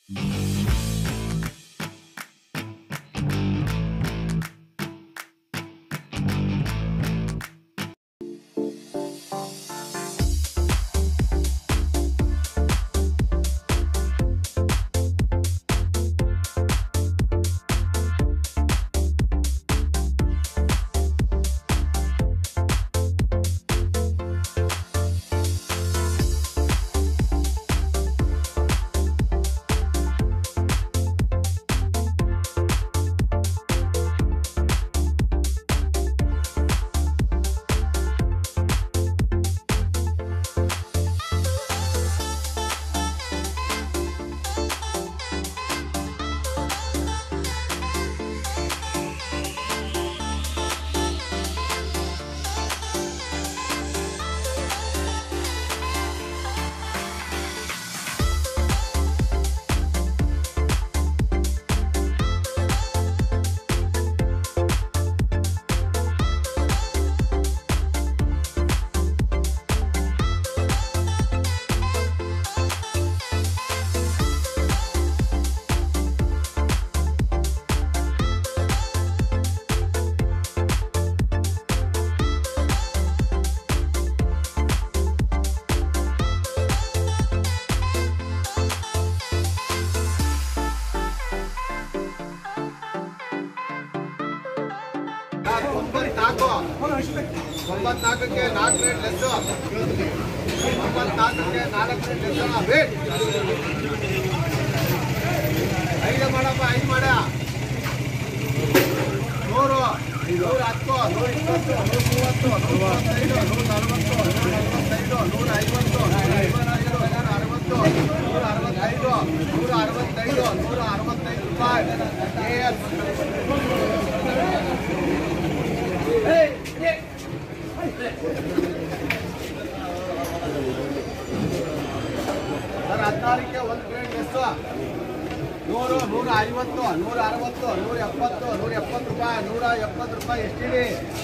ಕ್ಕೆ 4 rate less 94ಕ್ಕೆ 4 rate less weight 5 ಮಾಡಪ್ಪ 5 ಮಾಡ 100 110 120 130 165 ರೂಪಾಯಿ ಸರ್ 16ಕ್ಕೆ 1 ಗ್ರೇಡ್ ಎಷ್ಟು 100 150 160 170 170 ರೂಪಾಯಿ 170 ರೂಪಾಯಿ ಎಷ್ಟಿದೆ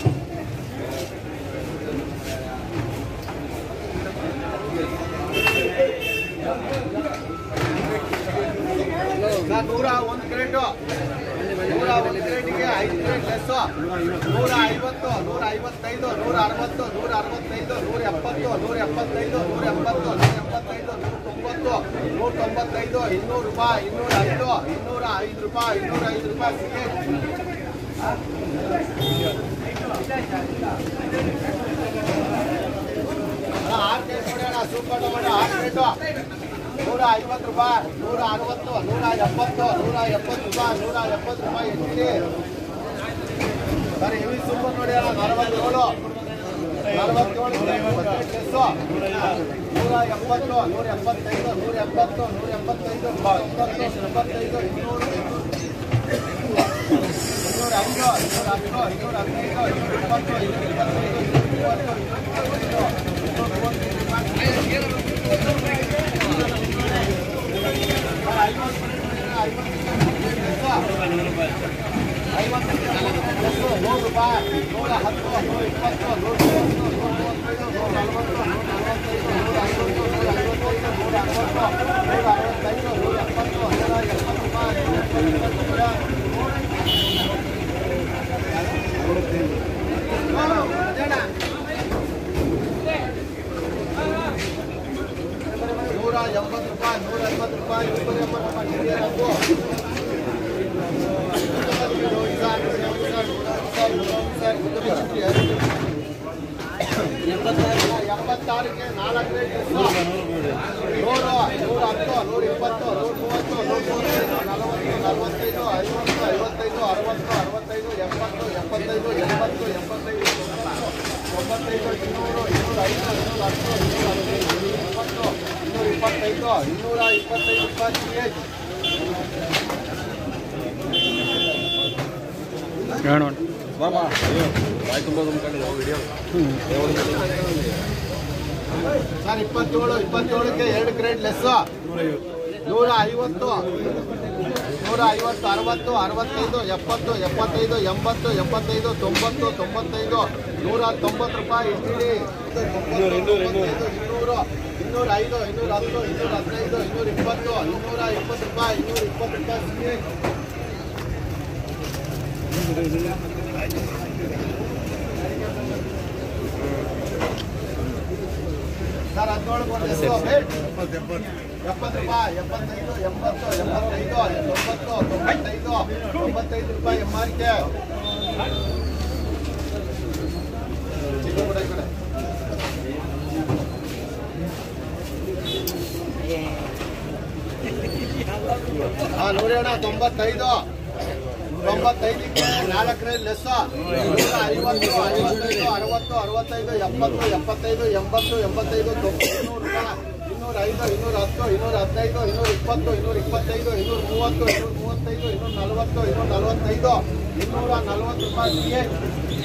ಸರ್ 101 ಗ್ರೇಡ್ 101 ಗ್ರೇಡ್ಗೆ 5 ಗ್ರೇಡ್ ಲೆಸ್ 150 155 160 165 170 175 180 185 200 ರೂಪಾಯಿ 205 ರೂಪಾಯಿ 205 ರೂಪಾಯಿ ಸೂಪರ್ ಟೊಮೆಟೊ 6 ರೇಟು 150 ರೂಪಾಯಿ 160 170 ರೂಪಾಯಿ 170 ರೂಪಾಯಿ ಎಷ್ಟಿದೆ ಸರ್ ಹೆವಿ ಸೂಪರ್ ನೋಡಿ 47 76ಕ್ಕೆ 4 ರೇಟ್ 100 110 120 ಸರ್ 27ಕ್ಕೆ 2 ಗ್ರೇಡ್ ಲೆಸ್ 150 150 60 65 70 75 80 75 90 95 190 ರೂಪಾಯಿ ಎಷ್ಟಿದೆ 200 205, 210, 215, 220, 220 ರೂಪಾಯಿ, 220 ರೂಪಾಯಿ. ಸರ್ 17 ಎಷ್ಟು? 70 ರೂಪಾಯಿ, 75, 80, 85, 90, 95 ರೂಪಾಯಿ MRK. ನೋಡಿ ಅಣ್ಣ 95, 95ಕ್ಕೆ 4 ಲೆಸ್ 150, 55, 60, 65, 70, 75, 80, 85, 200 ರೂಪಾಯಿ, 205, 210, 215, 220, 225, 230, 235, 240, 245, 240 ರೂಪಾಯಿ.